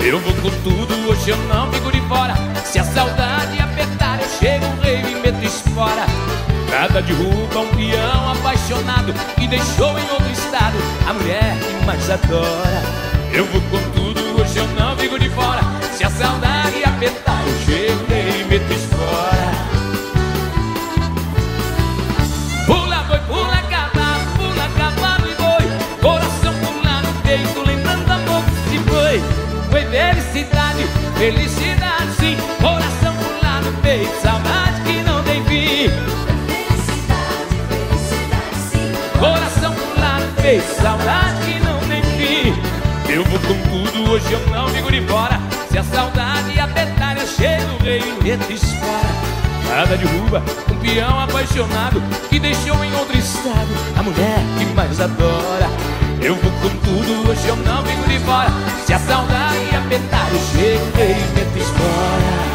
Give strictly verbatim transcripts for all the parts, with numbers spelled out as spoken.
Eu vou com tudo, hoje eu não fico de fora. Se a saudade apertar, eu chego, rei e meto espora. Nada derruba um peão apaixonado que deixou em outro estado a mulher que mais adora. Eu vou com tudo, hoje eu não fico de fora. Se a saudade apertar, eu chego, rei e meto espora. Pula boi, pula cavalo, pula cavalo e boi, coração pula no peito, lembrando amor que se foi. Foi felicidade, felicidade sim, coração pula no peito, saudade que não tem fim. Felicidade, felicidade sim, Coração pula no peito, saudade que não tem fim. Eu vou com tudo, hoje eu não fico de fora. Se a saudade apertar, eu chego, rei e meto espora. Nada derruba um peão apaixonado que deixou em outro estado a mulher que mais adora. Eu vou com tudo, hoje eu não fico de fora. Se a saudade apertar, eu chego, rei e meto espora.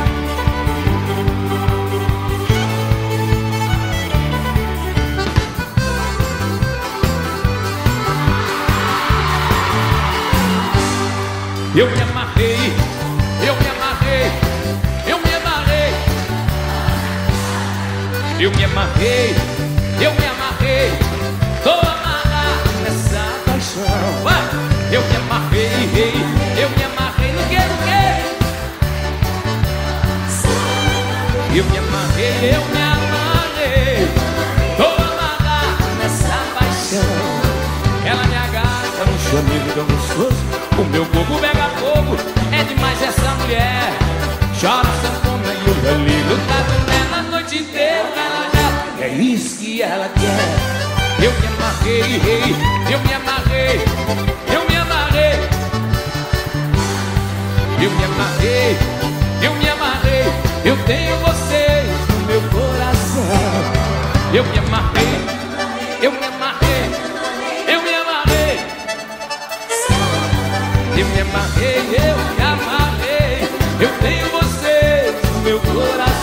Eu me amarrei, eu me amarrei, eu me amarrei. Eu me amarrei, eu me amarrei, tô amarrado nessa paixão. Vai! Eu me amarrei, eu me amarrei no que, no que? Eu me amarrei, eu me amarrei, tô amarrado nessa paixão. Ela me agarra no chamego tão gostoso, o meu corpo pega fogo, é demais essa mulher. Chora sanfona e eu ligo, tá dormindo a noite inteira, ela já é isso que ela quer. Eu me amarrei, eu me amarrei, eu me amarrei. Eu me amarrei, eu me amarrei, eu tenho você no meu coração. Eu me amarrei, eu me amarrei, eu me amarrei. Eu me amarrei, eu me amarrei, eu tenho você no meu coração.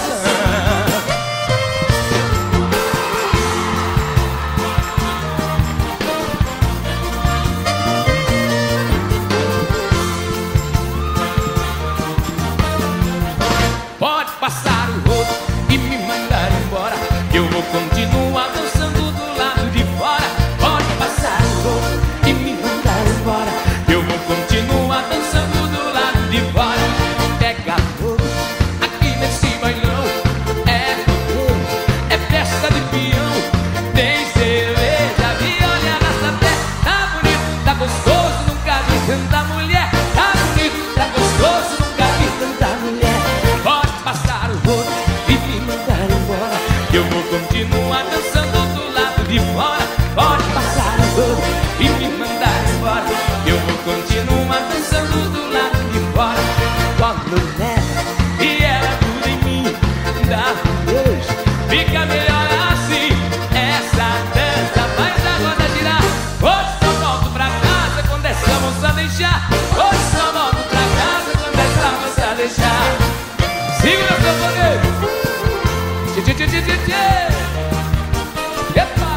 Pode passar o rodo e me mandar embora, eu vou continuar dançando do lado de fora. Pode passar o rodo e me mandar embora, eu vou continuar dançando do lado de fora. Pega fogo aqui nesse bailão, é fogo, é festa de peão. Tem cerveja, viola, arrasta-pé. Tá bonito, tá gostoso, nunca vi tanta mulher. Tá bonito, tá gostoso, nunca vi tanta mulher. Pode passar o rodo e me mandar embora, eu vou continuar dançando do lado de fora. Pode passar o rodo e me mandar embora, eu vou continuar dançando do lado de fora. Quando nela e ela tudo em mim, dá um beijo, fica melhor assim. Essa dança faz a roda girar. Hoje só volto pra casa quando essa moça deixar. Hoje só volto pra casa quando essa moça deixar. Segura seu poder. Tchê, tchê, tchê, tchê, tchê, tchê. Epa!